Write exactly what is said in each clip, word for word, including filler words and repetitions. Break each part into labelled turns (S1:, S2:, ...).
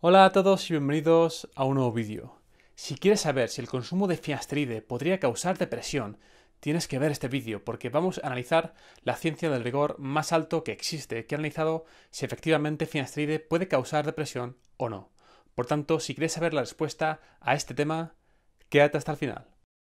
S1: Hola a todos y bienvenidos a un nuevo vídeo. Si quieres saber si el consumo de finasteride podría causar depresión, tienes que ver este vídeo porque vamos a analizar la ciencia del rigor más alto que existe, que ha analizado si efectivamente finasteride puede causar depresión o no. Por tanto, si quieres saber la respuesta a este tema, quédate hasta el final.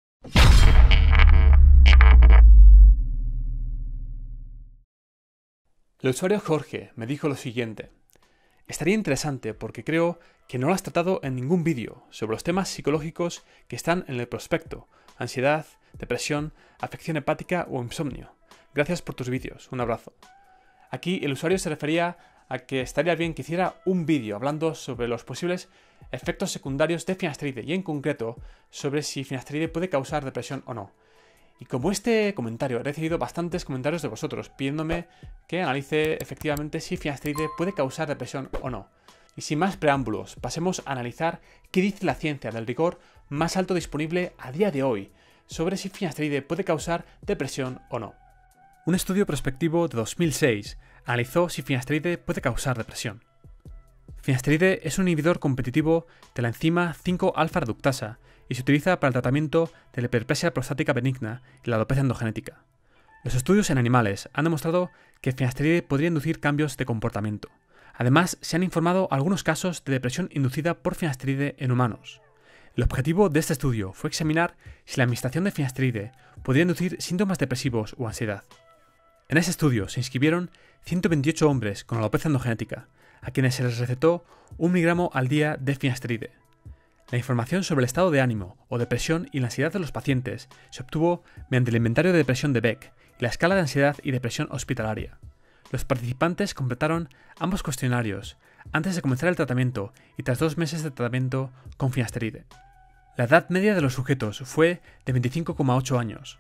S1: El usuario Jorge me dijo lo siguiente: estaría interesante porque creo que no lo has tratado en ningún vídeo sobre los temas psicológicos que están en el prospecto: ansiedad, depresión, afección hepática o insomnio. Gracias por tus vídeos, un abrazo. Aquí el usuario se refería a que estaría bien que hiciera un vídeo hablando sobre los posibles efectos secundarios de finasteride y en concreto sobre si finasteride puede causar depresión o no. Y como este comentario, he recibido bastantes comentarios de vosotros pidiéndome que analice efectivamente si finasteride puede causar depresión o no. Y sin más preámbulos, pasemos a analizar qué dice la ciencia del rigor más alto disponible a día de hoy sobre si finasteride puede causar depresión o no. Un estudio prospectivo de dos mil seis analizó si finasteride puede causar depresión. Finasteride es un inhibidor competitivo de la enzima cinco alfa reductasa y se utiliza para el tratamiento de la hiperplasia prostática benigna y la alopecia endogenética. Los estudios en animales han demostrado que finasteride podría inducir cambios de comportamiento. Además, se han informado algunos casos de depresión inducida por finasteride en humanos. El objetivo de este estudio fue examinar si la administración de finasteride podría inducir síntomas depresivos o ansiedad. En ese estudio se inscribieron ciento veintiocho hombres con alopecia endogenética, a quienes se les recetó un miligramo al día de finasteride. La información sobre el estado de ánimo o depresión y la ansiedad de los pacientes se obtuvo mediante el inventario de depresión de Beck y la escala de ansiedad y depresión hospitalaria. Los participantes completaron ambos cuestionarios antes de comenzar el tratamiento y tras dos meses de tratamiento con finasteride. La edad media de los sujetos fue de veinticinco coma ocho años.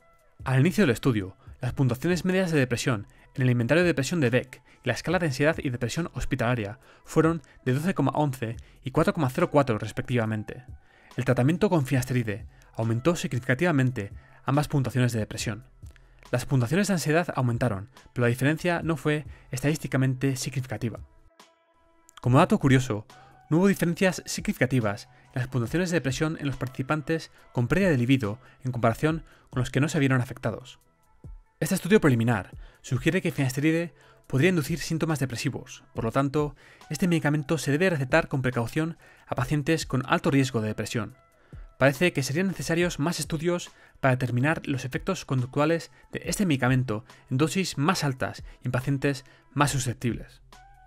S1: Al inicio del estudio, las puntuaciones medias de depresión en el inventario de depresión de Beck y la escala de ansiedad y depresión hospitalaria fueron de doce coma once y cuatro coma cero cuatro respectivamente. El tratamiento con finasteride aumentó significativamente ambas puntuaciones de depresión. Las puntuaciones de ansiedad aumentaron, pero la diferencia no fue estadísticamente significativa. Como dato curioso, no hubo diferencias significativas en las puntuaciones de depresión en los participantes con pérdida de libido en comparación con los que no se vieron afectados. Este estudio preliminar sugiere que finasteride podría inducir síntomas depresivos, por lo tanto, este medicamento se debe recetar con precaución a pacientes con alto riesgo de depresión. Parece que serían necesarios más estudios para determinar los efectos conductuales de este medicamento en dosis más altas y en pacientes más susceptibles.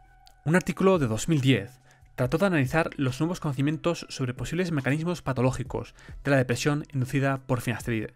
S1: Un artículo de dos mil diez trató de analizar los nuevos conocimientos sobre posibles mecanismos patológicos de la depresión inducida por finasteride.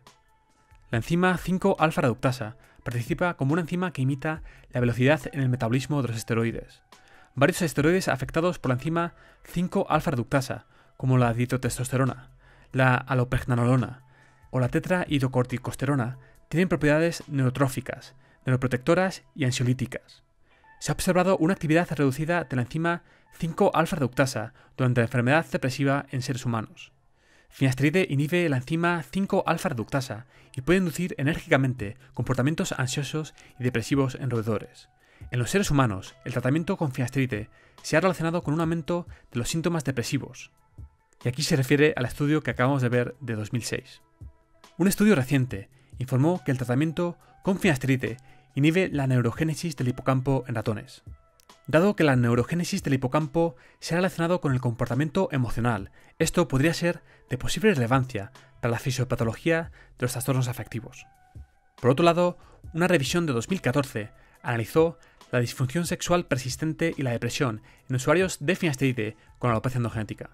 S1: La enzima cinco alfa reductasa participa como una enzima que imita la velocidad en el metabolismo de los esteroides. Varios esteroides afectados por la enzima cinco alfa reductasa, como la dihidrotestosterona, la alopregnanolona o la tetrahidrocorticosterona, tienen propiedades neurotróficas, neuroprotectoras y ansiolíticas. Se ha observado una actividad reducida de la enzima cinco alfa reductasa durante la enfermedad depresiva en seres humanos. Finasteride inhibe la enzima cinco alfa reductasa y puede inducir enérgicamente comportamientos ansiosos y depresivos en roedores. En los seres humanos, el tratamiento con finasteride se ha relacionado con un aumento de los síntomas depresivos. Y aquí se refiere al estudio que acabamos de ver de dos mil seis. Un estudio reciente informó que el tratamiento con finasteride inhibe la neurogénesis del hipocampo en ratones. Dado que la neurogénesis del hipocampo se ha relacionado con el comportamiento emocional, esto podría ser de posible relevancia para la fisiopatología de los trastornos afectivos. Por otro lado, una revisión de dos mil catorce analizó la disfunción sexual persistente y la depresión en usuarios de finasteride con alopecia endogenética.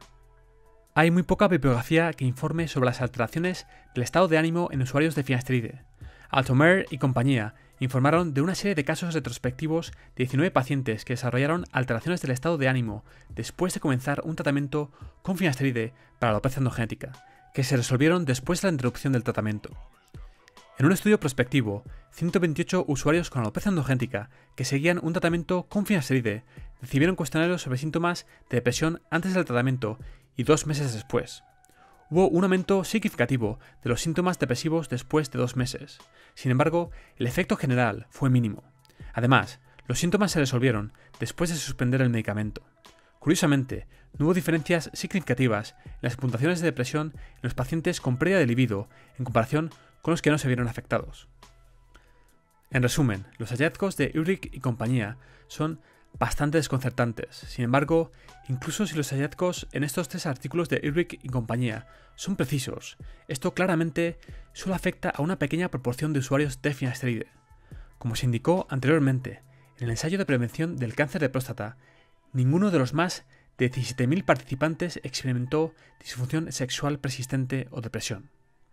S1: Hay muy poca bibliografía que informe sobre las alteraciones del estado de ánimo en usuarios de finasteride. Altomer y compañía informaron de una serie de casos retrospectivos de diecinueve pacientes que desarrollaron alteraciones del estado de ánimo después de comenzar un tratamiento con finasteride para la alopecia endogenética, que se resolvieron después de la interrupción del tratamiento. En un estudio prospectivo, ciento veintiocho usuarios con alopecia endogenética que seguían un tratamiento con finasteride recibieron cuestionarios sobre síntomas de depresión antes del tratamiento y dos meses después. Hubo un aumento significativo de los síntomas depresivos después de dos meses. Sin embargo, el efecto general fue mínimo. Además, los síntomas se resolvieron después de suspender el medicamento. Curiosamente, no hubo diferencias significativas en las puntuaciones de depresión en los pacientes con pérdida de libido en comparación con los que no se vieron afectados. En resumen, los hallazgos de Ulrich y compañía son bastante desconcertantes. Sin embargo, incluso si los hallazgos en estos tres artículos de Ulrich y compañía son precisos, esto claramente solo afecta a una pequeña proporción de usuarios de finasteride. Como se indicó anteriormente, en el ensayo de prevención del cáncer de próstata, ninguno de los más de diecisiete mil participantes experimentó disfunción sexual persistente o depresión.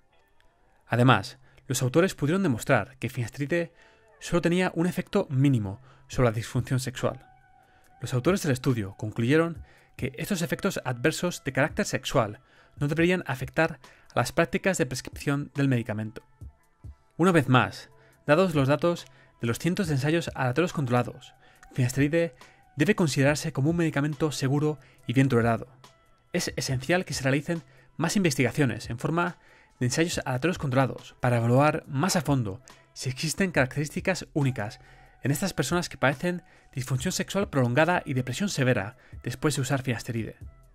S1: Además, los autores pudieron demostrar que finasteride solo tenía un efecto mínimo sobre la disfunción sexual. Los autores del estudio concluyeron que estos efectos adversos de carácter sexual no deberían afectar a las prácticas de prescripción del medicamento. Una vez más, dados los datos de los cientos de ensayos aleatorios controlados, finasteride debe considerarse como un medicamento seguro y bien tolerado. Es esencial que se realicen más investigaciones en forma de ensayos aleatorios controlados para evaluar más a fondo si existen características únicas en estas personas que padecen disfunción sexual prolongada y depresión severa después de usar finasteride.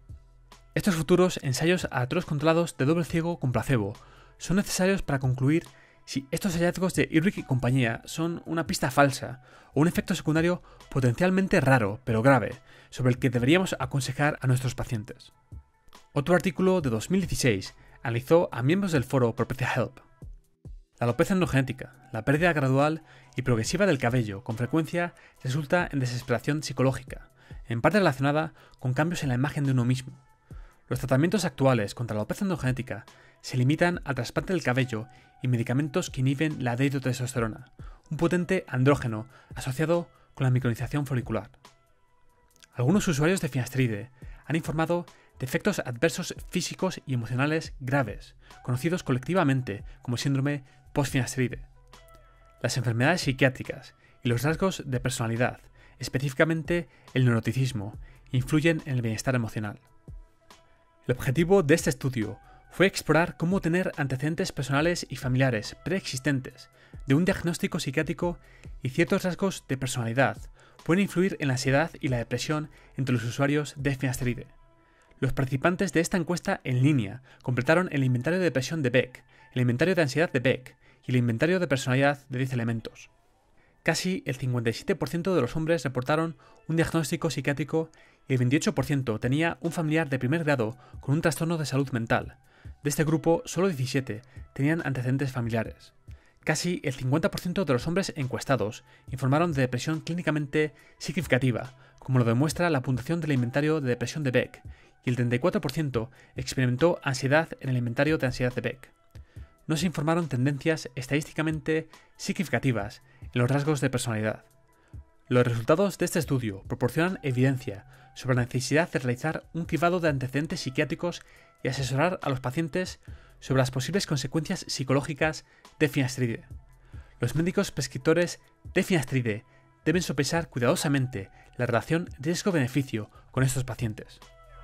S1: Estos futuros ensayos aleatorios controlados de doble ciego con placebo son necesarios para concluir si estos hallazgos de Ulrich y compañía son una pista falsa o un efecto secundario potencialmente raro pero grave sobre el que deberíamos aconsejar a nuestros pacientes. Otro artículo de dos mil dieciséis analizó a miembros del foro Propecia Help. La alopecia endogenética, la pérdida gradual y progresiva del cabello, con frecuencia resulta en desesperación psicológica, en parte relacionada con cambios en la imagen de uno mismo. Los tratamientos actuales contra la alopecia endogenética se limitan al trasplante del cabello y medicamentos que inhiben la dihidrotestosterona, un potente andrógeno asociado con la micronización folicular. Algunos usuarios de finasteride han informado de efectos adversos físicos y emocionales graves, conocidos colectivamente como síndrome post-finasteride. Las enfermedades psiquiátricas y los rasgos de personalidad, específicamente el neuroticismo, influyen en el bienestar emocional. El objetivo de este estudio fue explorar cómo tener antecedentes personales y familiares preexistentes de un diagnóstico psiquiátrico y ciertos rasgos de personalidad pueden influir en la ansiedad y la depresión entre los usuarios de finasteride. Los participantes de esta encuesta en línea completaron el inventario de depresión de Beck, el inventario de ansiedad de Beck y el inventario de personalidad de diez elementos. Casi el cincuenta y siete por ciento de los hombres reportaron un diagnóstico psiquiátrico y el veintiocho por ciento tenía un familiar de primer grado con un trastorno de salud mental. De este grupo, solo diecisiete tenían antecedentes familiares. Casi el cincuenta por ciento de los hombres encuestados informaron de depresión clínicamente significativa, como lo demuestra la puntuación del inventario de depresión de Beck, y el treinta y cuatro por ciento experimentó ansiedad en el inventario de ansiedad de Beck. No se informaron tendencias estadísticamente significativas en los rasgos de personalidad. Los resultados de este estudio proporcionan evidencia sobre la necesidad de realizar un cribado de antecedentes psiquiátricos y asesorar a los pacientes sobre las posibles consecuencias psicológicas de finasteride. Los médicos prescriptores de finasteride deben sopesar cuidadosamente la relación riesgo-beneficio con estos pacientes.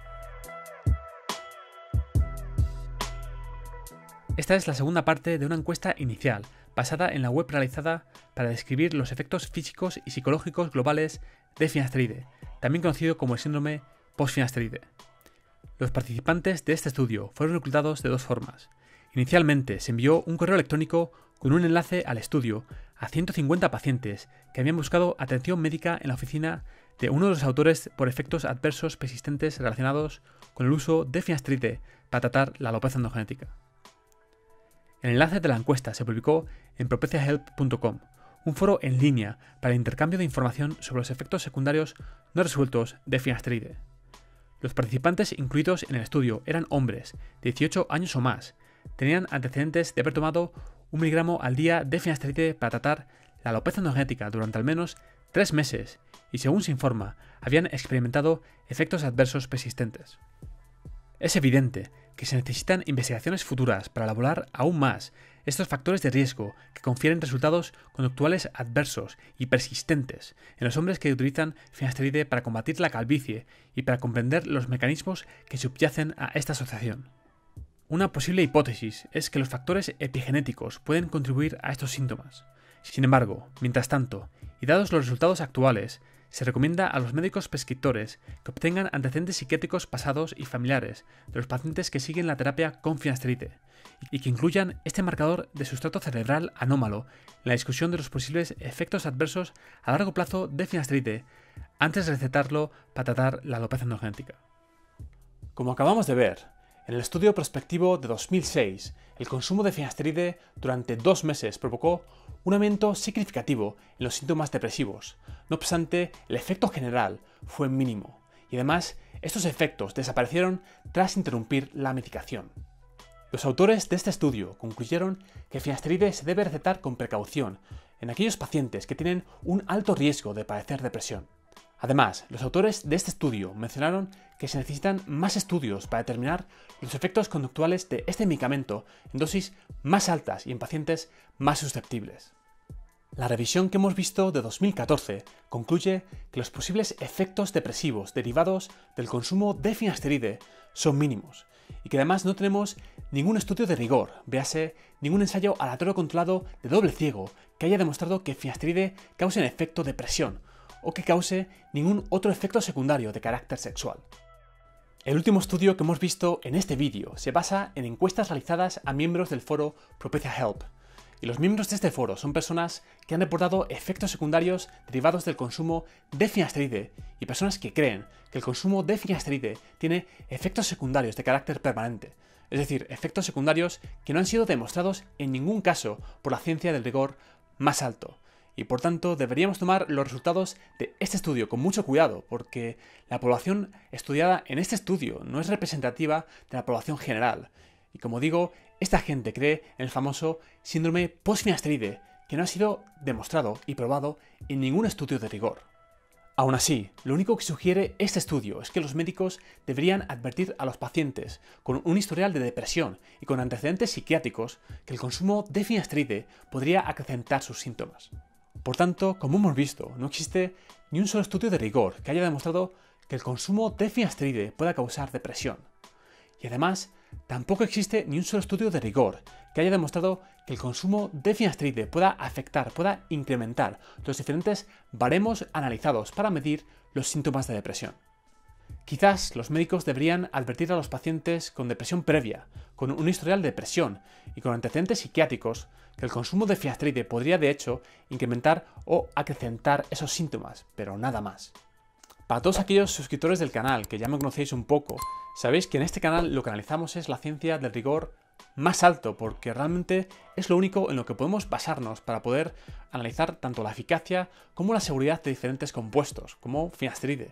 S1: Esta es la segunda parte de una encuesta inicial, basada en la web realizada para describir los efectos físicos y psicológicos globales de finasteride, también conocido como el síndrome post-finasteride. Los participantes de este estudio fueron reclutados de dos formas. Inicialmente se envió un correo electrónico con un enlace al estudio a ciento cincuenta pacientes que habían buscado atención médica en la oficina de uno de los autores por efectos adversos persistentes relacionados con el uso de finasteride para tratar la alopecia endogenética. El enlace de la encuesta se publicó en propecia help punto com, un foro en línea para el intercambio de información sobre los efectos secundarios no resueltos de finasteride. Los participantes incluidos en el estudio eran hombres de dieciocho años o más, tenían antecedentes de haber tomado un miligramo al día de finasteride para tratar la alopecia endogenética durante al menos tres meses y, según se informa, habían experimentado efectos adversos persistentes. Es evidente que se necesitan investigaciones futuras para elaborar aún más estos factores de riesgo que confieren resultados conductuales adversos y persistentes en los hombres que utilizan finasteride para combatir la calvicie y para comprender los mecanismos que subyacen a esta asociación. Una posible hipótesis es que los factores epigenéticos pueden contribuir a estos síntomas. Sin embargo, mientras tanto, y dados los resultados actuales, se recomienda a los médicos prescriptores que obtengan antecedentes psiquiátricos pasados y familiares de los pacientes que siguen la terapia con finasteride y que incluyan este marcador de sustrato cerebral anómalo en la discusión de los posibles efectos adversos a largo plazo de finasteride antes de recetarlo para tratar la alopecia androgenética. Como acabamos de ver, en el estudio prospectivo de dos mil seis, el consumo de finasteride durante dos meses provocó un aumento significativo en los síntomas depresivos. No obstante, el efecto general fue mínimo, y además estos efectos desaparecieron tras interrumpir la medicación. Los autores de este estudio concluyeron que finasteride se debe recetar con precaución en aquellos pacientes que tienen un alto riesgo de padecer depresión. Además, los autores de este estudio mencionaron que se necesitan más estudios para determinar los efectos conductuales de este medicamento en dosis más altas y en pacientes más susceptibles. La revisión que hemos visto de dos mil catorce concluye que los posibles efectos depresivos derivados del consumo de finasteride son mínimos y que además no tenemos ningún estudio de rigor, véase ningún ensayo aleatorio controlado de doble ciego que haya demostrado que finasteride cause un efecto depresión o que cause ningún otro efecto secundario de carácter sexual. El último estudio que hemos visto en este vídeo se basa en encuestas realizadas a miembros del foro Propecia Help, y los miembros de este foro son personas que han reportado efectos secundarios derivados del consumo de finasteride y personas que creen que el consumo de finasteride tiene efectos secundarios de carácter permanente, es decir, efectos secundarios que no han sido demostrados en ningún caso por la ciencia del rigor más alto. Y por tanto deberíamos tomar los resultados de este estudio con mucho cuidado, porque la población estudiada en este estudio no es representativa de la población general. Y como digo, esta gente cree en el famoso síndrome post-finasteride, que no ha sido demostrado y probado en ningún estudio de rigor. Aún así, lo único que sugiere este estudio es que los médicos deberían advertir a los pacientes con un historial de depresión y con antecedentes psiquiátricos que el consumo de finasteride podría acrecentar sus síntomas. Por tanto, como hemos visto, no existe ni un solo estudio de rigor que haya demostrado que el consumo de finasteride pueda causar depresión. Y además, tampoco existe ni un solo estudio de rigor que haya demostrado que el consumo de finasteride pueda afectar, pueda incrementar los diferentes baremos analizados para medir los síntomas de depresión. Quizás los médicos deberían advertir a los pacientes con depresión previa, con un historial de depresión y con antecedentes psiquiátricos que el consumo de finasteride podría de hecho incrementar o acrecentar esos síntomas, pero nada más. Para todos aquellos suscriptores del canal que ya me conocéis un poco, sabéis que en este canal lo que analizamos es la ciencia del rigor más alto, porque realmente es lo único en lo que podemos basarnos para poder analizar tanto la eficacia como la seguridad de diferentes compuestos, como finasteride.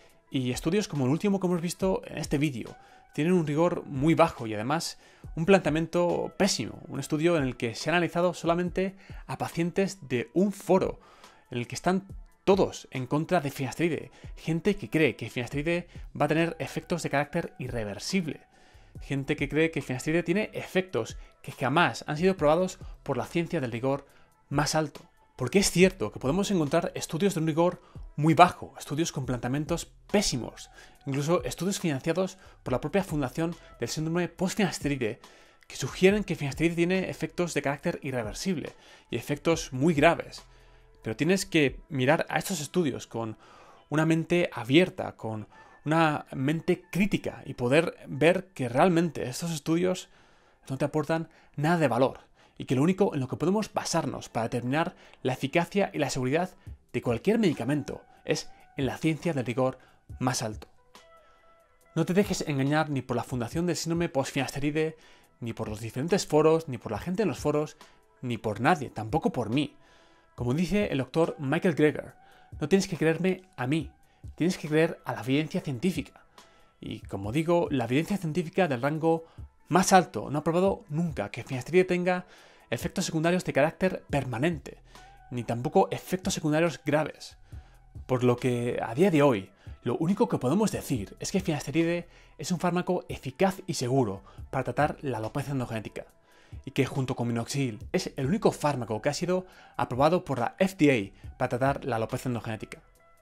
S1: Y estudios como el último que hemos visto en este vídeo tienen un rigor muy bajo y además un planteamiento pésimo, un estudio en el que se ha analizado solamente a pacientes de un foro, en el que están todos en contra de finasteride, gente que cree que finasteride va a tener efectos de carácter irreversible, gente que cree que finasteride tiene efectos que jamás han sido probados por la ciencia del rigor más alto. Porque es cierto que podemos encontrar estudios de un rigor muy bajo, estudios con planteamientos pésimos, incluso estudios financiados por la propia fundación del síndrome post-finasteride, que sugieren que finasteride tiene efectos de carácter irreversible y efectos muy graves. Pero tienes que mirar a estos estudios con una mente abierta, con una mente crítica y poder ver que realmente estos estudios no te aportan nada de valor. Y que lo único en lo que podemos basarnos para determinar la eficacia y la seguridad de cualquier medicamento es en la ciencia del rigor más alto. No te dejes engañar ni por la fundación del síndrome post-finasteride, ni por los diferentes foros, ni por la gente en los foros, ni por nadie, tampoco por mí. Como dice el doctor Michael Greger, no tienes que creerme a mí, tienes que creer a la evidencia científica. Y como digo, la evidencia científica del rango más alto no ha probado nunca que finasteride tenga efectos secundarios de carácter permanente, ni tampoco efectos secundarios graves. Por lo que, a día de hoy, lo único que podemos decir es que finasteride es un fármaco eficaz y seguro para tratar la alopecia androgenética, y que junto con minoxidil es el único fármaco que ha sido aprobado por la F D A para tratar la alopecia androgenética.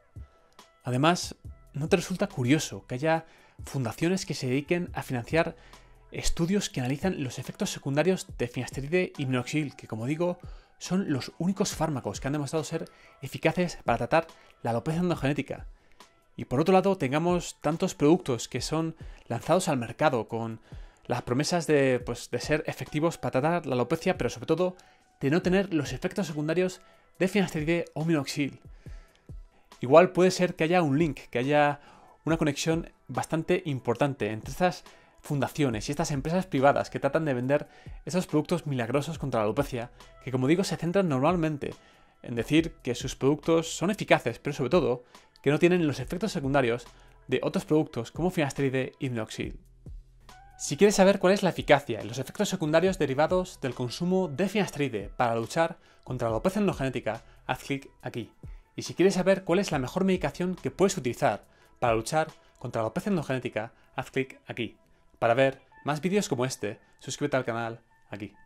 S1: Además, ¿no te resulta curioso que haya fundaciones que se dediquen a financiar estudios que analizan los efectos secundarios de finasteride y minoxidil, que como digo, son los únicos fármacos que han demostrado ser eficaces para tratar la alopecia endogenética. Y por otro lado, tengamos tantos productos que son lanzados al mercado con las promesas de, pues, de ser efectivos para tratar la alopecia, pero sobre todo de no tener los efectos secundarios de finasteride o minoxidil. Igual puede ser que haya un link, que haya una conexión bastante importante entre estas fundaciones y estas empresas privadas que tratan de vender esos productos milagrosos contra la alopecia, que como digo se centran normalmente en decir que sus productos son eficaces, pero sobre todo que no tienen los efectos secundarios de otros productos como finasteride y minoxidil. Si quieres saber cuál es la eficacia y los efectos secundarios derivados del consumo de finasteride para luchar contra la alopecia endogenética, haz clic aquí. Y si quieres saber cuál es la mejor medicación que puedes utilizar para luchar contra la alopecia endogenética, haz clic aquí. Para ver más vídeos como este, suscríbete al canal aquí.